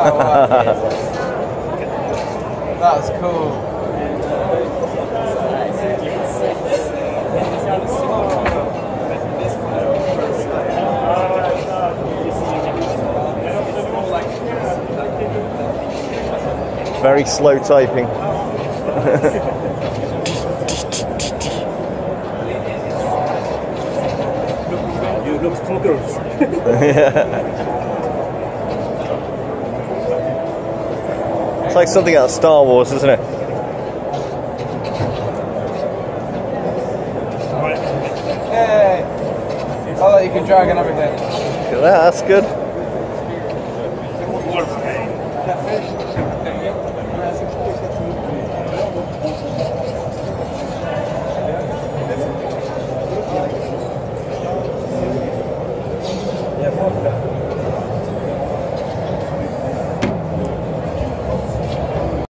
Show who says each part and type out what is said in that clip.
Speaker 1: wow. That's cool.
Speaker 2: Very slow typing.
Speaker 3: You look focused.
Speaker 2: Yeah. It's like something out of Star Wars, isn't it?
Speaker 1: Hey! Oh, you can drag and everything.
Speaker 2: Look at that, that's good.
Speaker 3: Yeah,